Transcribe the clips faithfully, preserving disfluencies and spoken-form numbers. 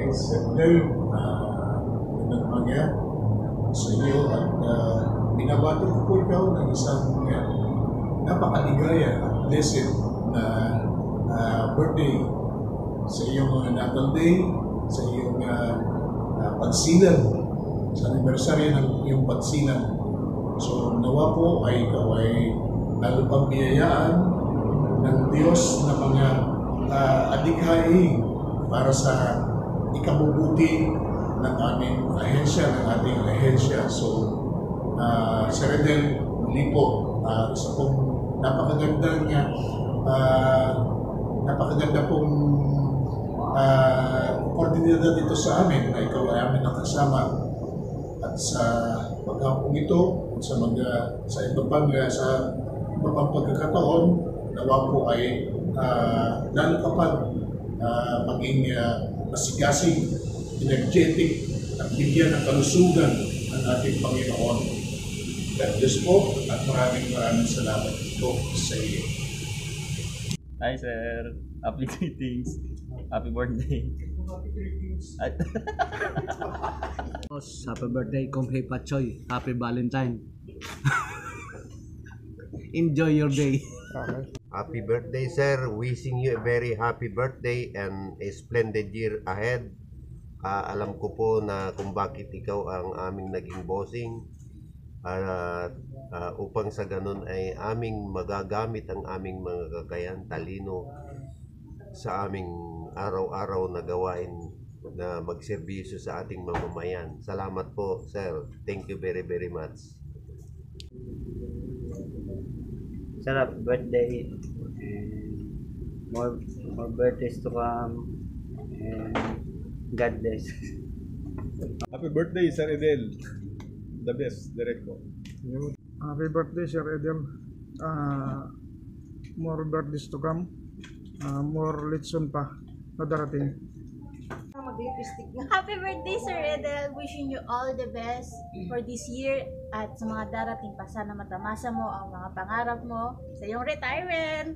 Sendel, uh, nagmangya sa iyo at uh, binabato ko po ikaw ng isang uh, napakaligaya at blessed na uh, birthday sa iyong mga natal day, sa iyong uh, uh, pagsilang, sa anibersaryo ng iyong pagsilang. So nawa po ay ikaw ay lalo pang biyayaan ng Diyos na mga uh, adikhain para sa ikabubuti ng aming ahensya, ng ating ahensya. So, uh, Sir Edel, muli po, uh, isa pong napakagandang uh, napakaganda pong uh, oportunidad dito sa amin na ikaw ay amin nakasama. At sa paghapong ito, sa mga sa iba pang sa iba pang pagkakataon, nawa po ay uh, lalo kapag uh, maging uh, masigasig, energetic, at bigyan ng kalusugan ang ating Panginoon. God bless po at maraming maraming salamat po sa iyo. Hi sir, happy greetings, happy birthday. Happy greetings. Happy birthday, Kumpay Pachoy. Happy Valentine. Enjoy your day. Happy birthday, sir. Wishing you a very happy birthday and a splendid year ahead. Uh, alam ko po na kung bakit ikaw ang aming naging bossing. Uh, uh, upang sa ganun ay aming magagamit ang aming mga kakayahan, talino sa aming araw-araw na gawain na magserbisyo sa ating mamamayan. Salamat po, sir. Thank you very very much. Sir, happy birthday, and more, more birthdays to come, and God bless. Happy birthday, Sir Edel. The best, direct po. Happy birthday, Sir Edel. Uh, more birthdays to come. Uh, more litson pa na darating. Happy birthday, Sir Edel. Wishing you all the best for this year at sa mga darating pa. Sana matamasa mo ang mga pangarap mo sa iyong retirement.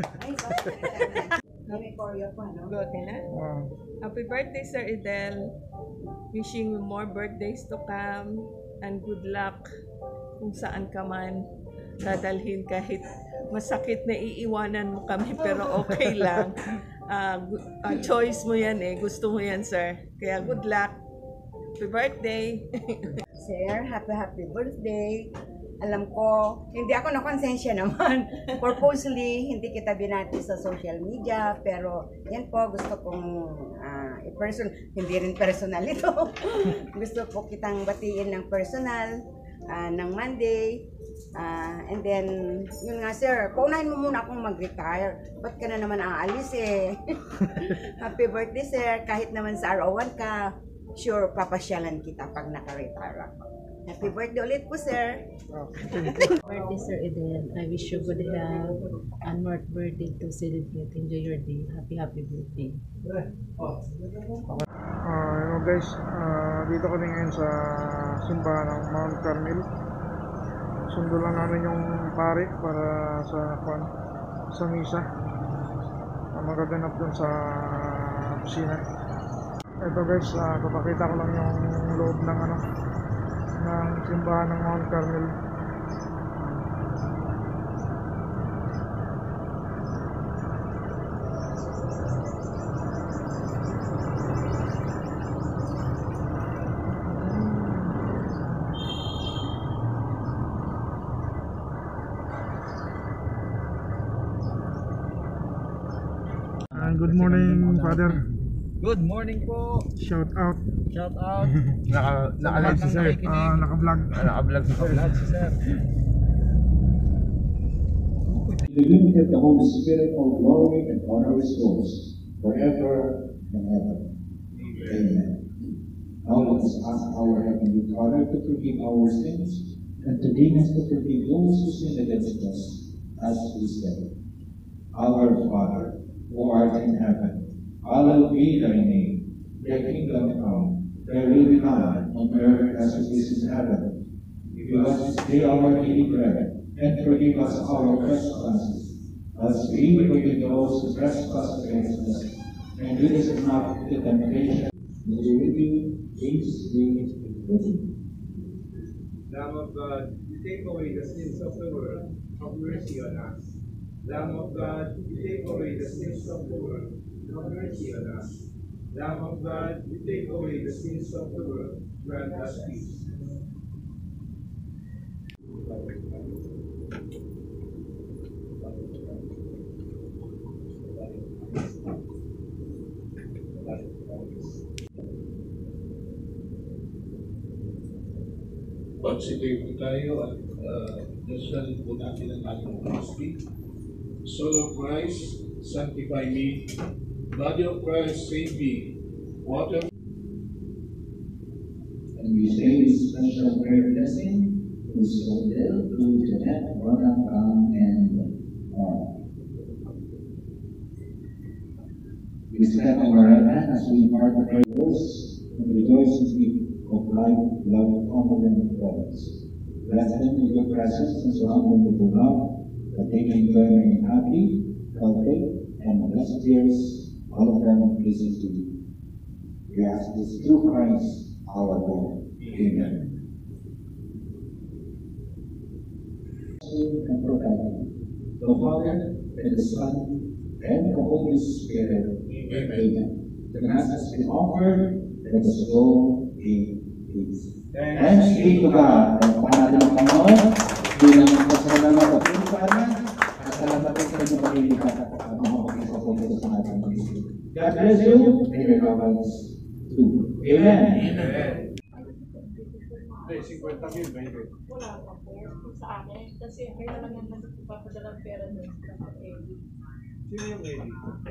Okay na? Happy birthday, Sir Edel. Wishing you more birthdays to come and good luck kung saan ka man dadalhin, kahit masakit na iiwanan mo kami, pero okay lang. Uh, uh, choice mo yan eh. Gusto mo yan, sir. Kaya good luck. Happy birthday. Sir, happy happy birthday. Alam ko, hindi ako nakonsensya naman. Purposely, hindi kita binati sa social media. Pero yan po, gusto kong uh, i-person, hindi rin personal ito. Gusto ko kitang batiin ng personal uh, ng Monday. Uh, and then, yun nga sir, paunahin mo muna akong mag-retire. Ba't ka na naman aalis eh? Happy birthday sir, kahit naman sa R O one ka, sure papasyalan kita pag naka-retire ako. Happy birthday ulit po sir. Happy birthday Sir Edel. I wish you good health and more birthday to celebrate. Enjoy your day. Happy happy birthday. Uh, you know guys, uh, dito kami ngayon sa simbahan ng Mount Carmel. Sundo lang namin yung pare para sa kwan, sa misa. Uh, magaganap dun sa kusina. Ito guys, uh, papakita ko lang yung loob ng ano ng simbahan ng Mount Carmel. Good morning, Father. Good morning po. Shout out. Shout out. Naka, naka-live si sir. Uh, naka-vlog. Naka-vlog si sir. Si sir. In the unity of the Holy Spirit, all glory and honor restores forever and ever. Amen. Now let us ask our Heavenly Father to forgive our sins and to bring us to forgive those who sin against us, as we say. Our Father, who art in heaven, hallowed be thy name. Thy kingdom come, thy will be done on earth as it is in heaven. Give us this day our daily bread, and forgive us our trespasses, as we forgive those who trespass against us. And lead us not into temptation. May you reading James three fourteen. Lamb of God, you take away the sins of the world, have mercy on us. Lamb of God, you take away the sins of the world, have mercy on us. Lamb of God, you take away the sins of the world, grant us peace. Consider po tayo at uh, dasal po natin ang ating ministry. Soul of Christ, sanctify me. Body of Christ, save me. Water. And we say this special prayer blessing to Odell, to Jeanette, Ronald, Pam, and Mark. We stand on our right hand as we impart the prayers and rejoice in the of life, love, confidence, and presence. Bless them with your presence and surround them with your love, that they may enjoy many happy, healthy, and blessed years, all of them pleasing to you. We ask this through Christ our Lord. Amen. And protect the Father, and the Son, and the Holy Spirit. Amen. Amen. The Mass has been offered. Let us go in peace. Thanks be to God. Ang pangalan ng Panginoon, bilang pasalamat at pagpapala, at salamat din sa inyong paglilipat at mga pag-isa po dito sa ating pag-isip. God bless you, and your loved ones too. Amen. Amen. fifty mil, baby. Wala pa po sa akin kasi may naman yung nagpapadalang pera doon sa Eddie. Sino yung Eddie?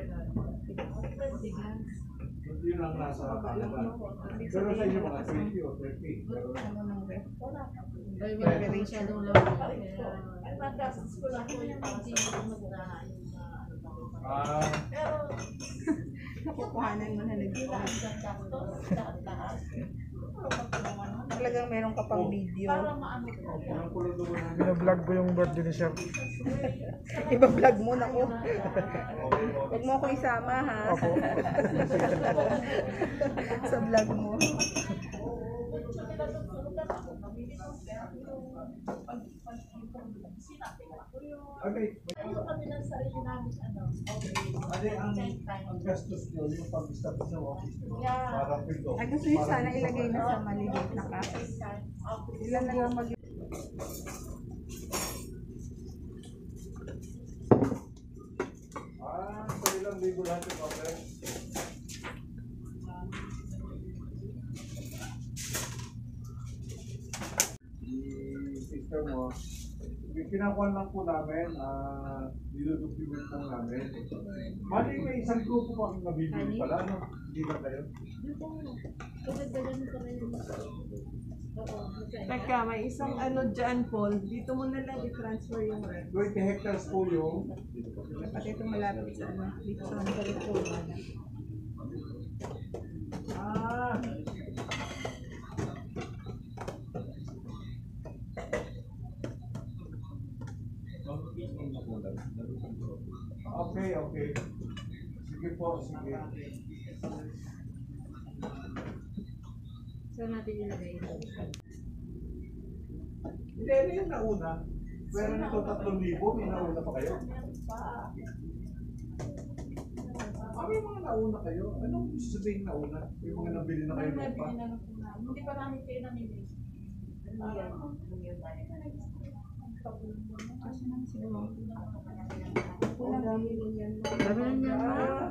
Yun ang nasa Canada. Pero sa inyo mga twenty o thirty. Ano nang ref? Wala pa po. Ay, wala masyadong lang. Ay, matasas ko lang po yung magdahan. Ah. Pero, nakukuhanan mo na nag-iwan. Talagang meron ka pang video. Para maano ko. Binablog ko yung birthday ni Sir. Iba-vlog mo na ko. Huwag mo ako isama ha. Sa vlog mo. Okay. Ano kami ng sarili namin, ano? Ano ang, ang gastos nyo, yung pag-stop sa office nyo? Yeah. Parang pito. Ay, gusto nyo sana ilagay na sa maliliit na ka. Ilan na lang mag- Ah, sa ilang libo lahat yung papel. Yung sister mo, kinakuha lang po namin, ah, niludocument lang namin. Mali, may isang grupo pa akong nabibili pala, no? Hindi ba kayo? Teka, may isang ano dyan, Paul. Dito mo na lang i-transfer yung rent. twenty hectares po yung... Pati itong malapit sa ano. Dito sa California. Ah! Okay, okay. Sige po, sige. Saan natin ilagay ito? Hindi, ano yung nauna? Meron nito tatlong libo, may nauna pa kayo? Ano yung mga nauna kayo? Anong sabihin nauna? Yung mga nabili na kayo May pa? nabili na lang po namin. Hindi pa namin kayo namili. Ano yan? Kasi naman siguro. Kulang namili yan. Dami na niya ma.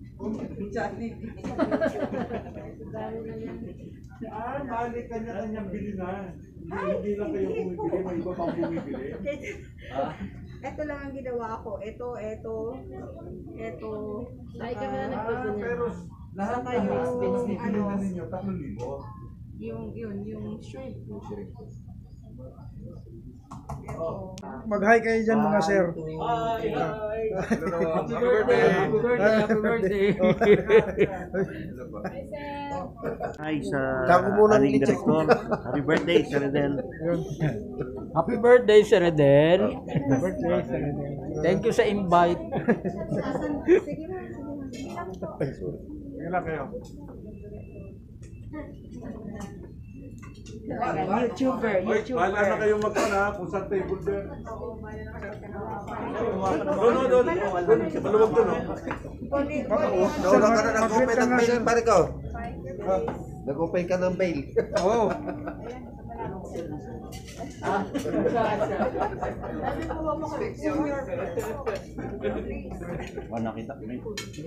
Dami na yan. Ah, bali kanya-kanyang bili na. Hindi, hindi lang kayo bumibili, may iba pang bumibili. Ito lang ang ginawa ko. Ito, ito, ito. Ay, kami na Ah, nagpapun niya. pero lahat Saka ng yung, expense ni ano, na ninyo, tatlong libo. Yung, yun, yung shrimp. Yung shrimp. Mag-hi kayo dyan mga sir. Hi! Hi! Happy birthday! Happy birthday! Happy birthday! Hi sa Tago muna aming ni Check. director. Happy birthday, Sir Redel. Happy birthday, Sir Redel. Happy birthday, Sir Redel. Thank you sa invite. Sige na, sige na. Sige lang kayo. YouTuber, YouTuber. Wala na kayong magkana kung saan table din. Doon, doon, doon. Maluwag doon, no? Nauna ka na nag-open ng bail, pare ko. Nag-open ka ng bail. Oo. Oh, nakita. May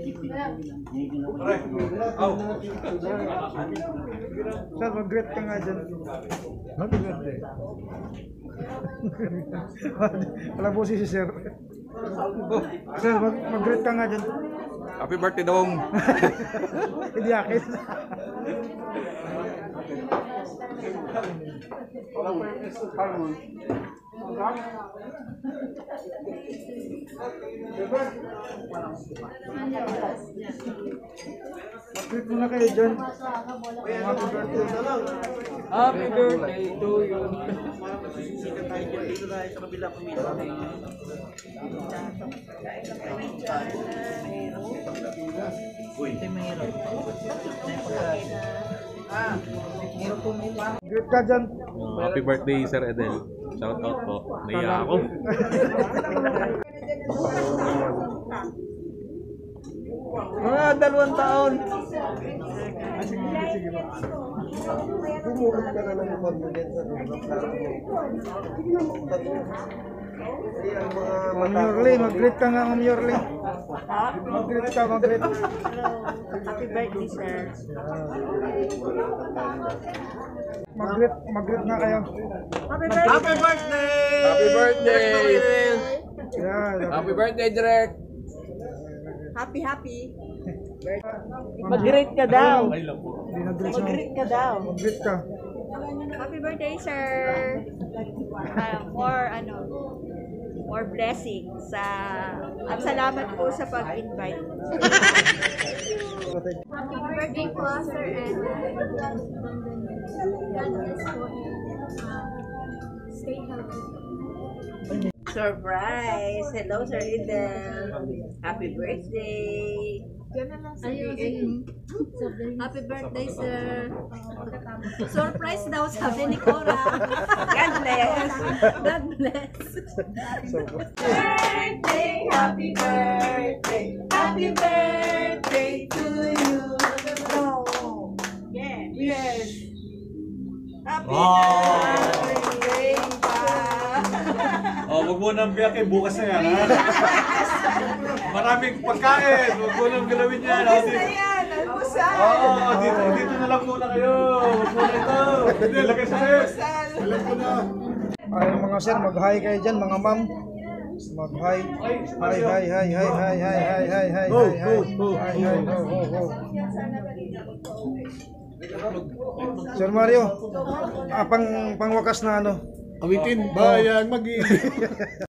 Sir, mag-greet ka nga dyan. Mag-greet eh. Wala po si Sir. Oh, Sir, mag- mag-greet ka nga dyan. Happy birthday, Dong. Hindi akin. Mag-greet muna kayo dyan. Happy birthday. Happy birthday to you. Greet ka dyan. Happy birthday, Sir Edel. Shout out po. Naiya ako. Mga dalawang taon. Bumulot ka na ng confidence sa Ma'am Yorley, mag-greet ka nga, Ma'am Yorley. Mag-greet ka, mag-greet. Happy birthday, sir. Mag-greet, mag-greet nga kayo. Happy birthday! Happy birthday! Happy birthday! Yeah, Happy birthday, Direk! Happy, happy. Mag-greet ka daw. Hindi nag-greet siya. Mag-greet ka daw. Mag-greet ka. Happy birthday, sir! Uh, more, ano, more blessings sa at salamat po sa pag-invite. Happy birthday po, Sir Ed. God bless po and uh, stay healthy. Surprise! Hello, Sir Edel. Happy birthday! Ayun, Happy birthday, sir! Surprise daw, sabi ni Cora. God bless! God bless! Birthday! Happy birthday! Happy birthday to you! No! Yes! Yes! Happy birthday pa! Oh, wag mo nang biyakin. Bukas na yan, ha? Maraming pagkain. Wag mo nang galawin yan. Bukas na yan! Almusal! Oo, oh, dito, dito na lang muna kayo. Wag muna ito. Hindi, lagay sa set. Alam ko na. Ay, mga sir, mag-hi kayo dyan, mga ma'am. Mag-hi. Hi, hi, hi, hi, hi, hi, hi, hi, hi, hi, Ho, hi, ho, ho, hi, hi, ho, ho, ho. Sir Mario, ah, pang pangwakas na ano? Awitin, bayang mag